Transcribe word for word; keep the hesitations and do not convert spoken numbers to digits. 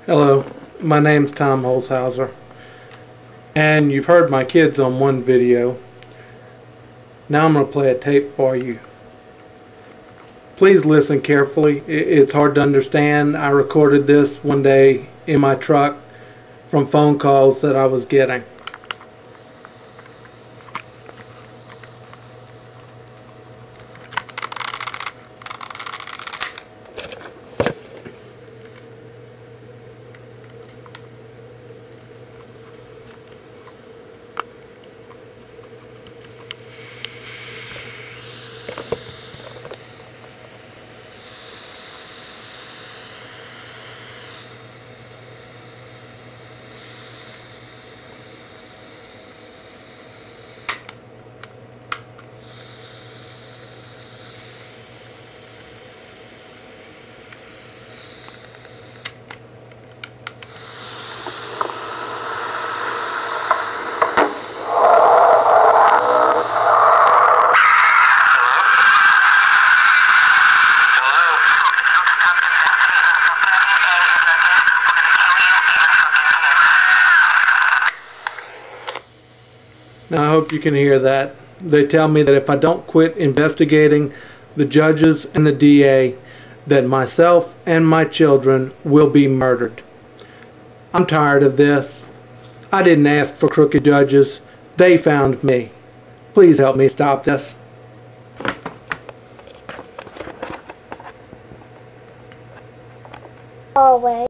Hello, my name's Tom Holzhauser, and you've heard my kids on one video. Now I'm going to play a tape for you. Please listen carefully. It's hard to understand. I recorded this one day in my truck from phone calls that I was getting. Now I hope you can hear that. They tell me that if I don't quit investigating the judges and the D A, that myself and my children will be murdered. I'm tired of this. I didn't ask for crooked judges. They found me. Please help me stop this. Always.